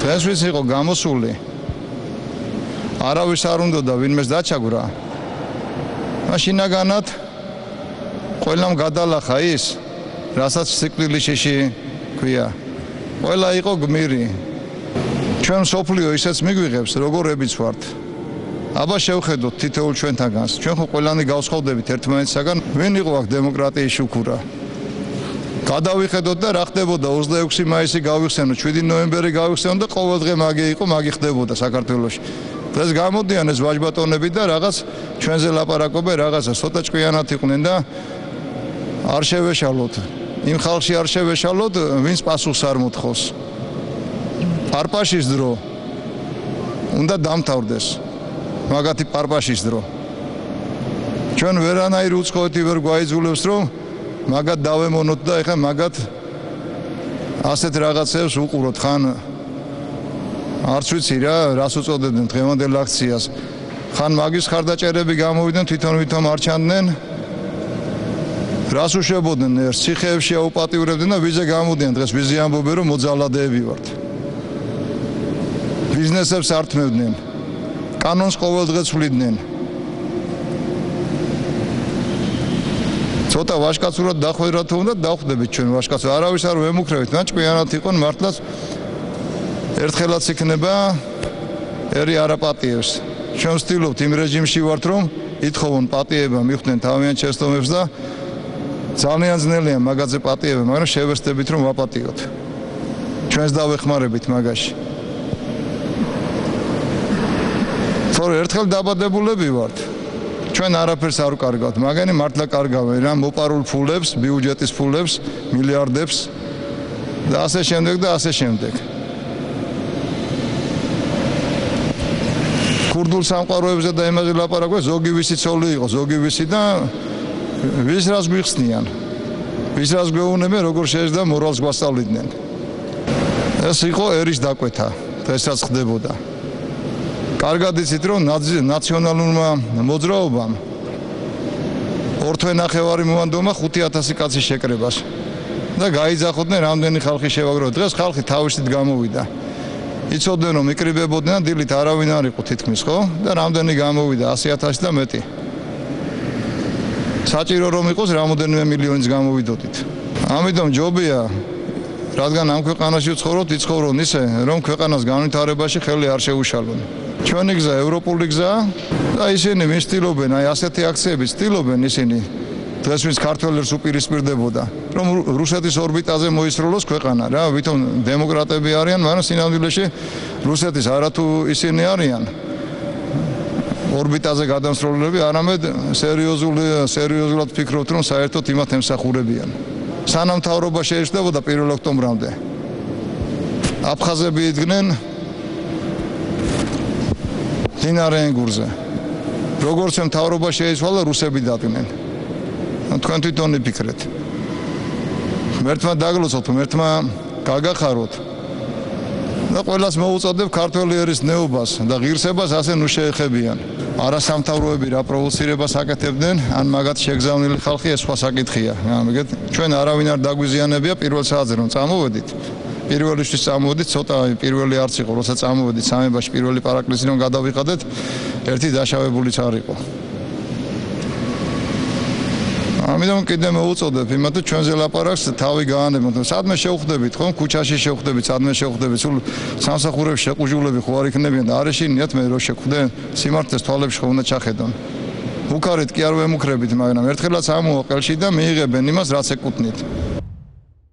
დღესვით იყო გამოსული. არავის არ უნდა და ვინმეს დაჩაგვრა. მაშინაგანად ყველამ გადალახა ის, რასაც სიკვდილიშიში ქვია. ყველა იყო გმირი. ჩვენ სოფლიო ისეც მიგვიღებს, როგორებიც ვართ. აბა შევხედოთ თითოეულ ჩვენთაგანს. ჩვენ ხო ყველანი გავსხოვდებით ერთმანეთსაგან, ვინ იყო აქ დემოკრატიის შუქურა. გადავიხედოთ და რა ხდებოდა 26 მაისი გავიხსენოთ, 7 ნოემბერი გავიხსენოთ და ყოველ დღე მაგე იყო, მაგე ხდებოდა საქართველოში. დღეს გამოდიან ეს ვაჟბატონები და რაღაც ჩვენზე ლაპარაკობენ, რაღაცა ცოტა ჭკვიანად იყვნენ და არ შევეშალოთ. იმ ხალხში არ შევეშალოთ, ვინც პასუხს არ მოთხოვს. პარპაშის დრო უნდა დამთავრდეს. მაგათი პარპაშის დრო. ჩვენ ვერანაირ უცხოეთი ვერ გვაიძულებს, რომ მაგათ დავემონოთ და ეხლა მაგათ ასეთ რაღაცებს უყუროთ ხან არც ვიცი რა, რას უწოდებდნენ დღევანდელ აქციას. ხან მაგის ხარდაჭერები გამოვიდნენ, თვითონ არ ჩანდნენ. რას უშვებოდნენ ერთ ციხეებში აუპატიურებდნენ და ვიზე გამოდიან დღეს ვიზე ამბობენ რომ მოძალადეები ვართ. ბიზნესებს ართმევდნენ. კანონს ყოველ დღე ცვლიდნენ. ცოტა ვაჟკაცურად დახვედრათ უნდა დავხვდებით ჩვენ ვაჟკაცო. არავის არ ვემუქრებით, მაგრამ ჭკვიანად იყვნენ მართლაც ერთხელაც იქნება ერი არაპატიებს. ჩვენ ვცდილობთ იმ რეჟიმში ვართ რომ ითხოვონ პატიება მიხვდნენ თავიანთ შეცდომებს და ძალიან ძნელია მაგაზე პატიება, მაგრამ შევესწრებით რომ ვაპატიოთ. ჩვენს დავეხმარებით მაგაში. თორე ერთხელ დაბადებულები ვართ. ჩვენ არაფერს არ ვკარგავთ, მაგანი მართლა კარგავენ რა მოპარულ ფულებს, ბიუჯეტის ფულებს, მილიარდებს და ასე შემდეგ და ასე შემდეგ. ქურდულ სამყაროებზე და იმაზე ლაპარაკობენ, ზოგი ვისი ცოლი იყო, ზოგი ვისი და ვის რას გვიხსნიან. ვის რას გვეუბნებიან, როგორ შეიძლება მორალს გვასწავლიდნენ. ეს იყო ერის დაკვეთა, დღესაც ხდებოდა. კარგად იცით რომ ნაციონალურმა მოძრაობამ 2 თვე-ნახევარი მოანდომა 5000 კაცის შეკრებას და გაიძახოდნენ რამდენი ხალხი შევაგროვოთ. დღეს ხალხი თავისით გამოვიდა. იცოდნენ რომ იკრიბებოდნენ და დილით არავინ არ იყო თითქმის, ხო? და რამდენი გამოვიდა 100,000 და მეტი. საჭირო რომ იყოს რამოდენიმე მილიონიც გამოვიდოდით. ამიტომ ჯობია რადგან ამ ქვეყანაში ვცხოვრობთ, იცხოვრონ ისე რომ ქვეყანას განვითარებაში ხელი არ შეუშალონ. ჩვენი გზა ევროპული გზაა და ისინი ვინ ცდილობენ, აი ასეთი აქციები ცდილობენ ისინი დღეს ვინც ქართველებს უპირისპირდებოდა, რომ რუსეთის ორბიტაზე მოისროლოს ქვეყანა რა, ვითომ დემოკრატები არიან, მაგრამ სინამდვილეში რუსეთის არათუ ისინი არიან ორბიტაზე გადამსროლებლები, არამედ სერიოზულად ფიქრობთ, რომ საერთოდ იმათ ემსახურებიან. სანამ მთავრობა შეეშლებოდა 1 ოქტომბრამდე. აფხაზები იდგნენ მდინარე ენგურზე. როგორც მთავრობა შეიცვალა, რუსები დადგნენ. თქვენ თვითონ იფიქრეთ. მერთმა დაგლოცოთ, მერთმა გაგახაროთ. და ყველას მოუწოდებ ქართველი ერის ნეობას და ღირსებას ასე ნუ შეეხებიან. არასამთავროები რა პროვოცირებას აკეთებდნენ, ან მაგათ შეგზავნილი ხალხი ეს სხვა საკითხია. ამიგეთ, ჩვენ არავინ არ დაგვიზიანებია პირველ საათზე რომ წამოვედით. პირველისთვის წამოვედით, ცოტა პირველი არც იყო, როცა წამოვედით სამებაში პირველი პარაკლისი რომ გადავიყადეთ, ერთი დაშავებულიც არ იყო. ამიტომ კიდე მოუწოდებ იმათ ჩვენზე ლაპარაკს თავი გაანებოთ. სადმე შევხვდებით, ხო? ქუჩაში შევხვდებით, სადმე შევხვდებით, სულ სამსახურებში შეყუჟულები ხო არ იქნებიან და არ ეშინიათ მე რო შევხვდნენ, სიმართლეს თვალებში ხო უნდა ჩახედონ. უკარით კი არ ვემუქრებით, მაგრამ ერთხელაც ამოვა ყელში და მიიღებენ იმას, რაც ეკუთვნით.